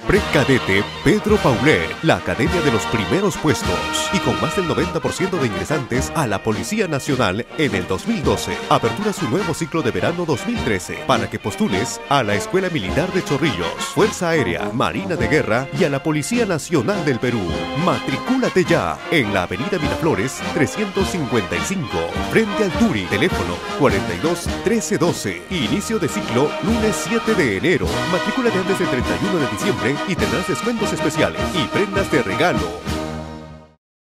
Cadete Pedro Paulet, la academia de los primeros puestos y con más del 90% de ingresantes a la Policía Nacional en el 2012. Apertura su nuevo ciclo de verano 2013 para que postules a la Escuela Militar de Chorrillos, Fuerza Aérea, Marina de Guerra y a la Policía Nacional del Perú. Matricúlate ya en la Avenida Miraflores 355, frente al Turi. Teléfono 42 13 12. Inicio de ciclo lunes 7 de enero. Matrículate antes del 31 de diciembre y tendrás descuentos especiales y prendas de regalo.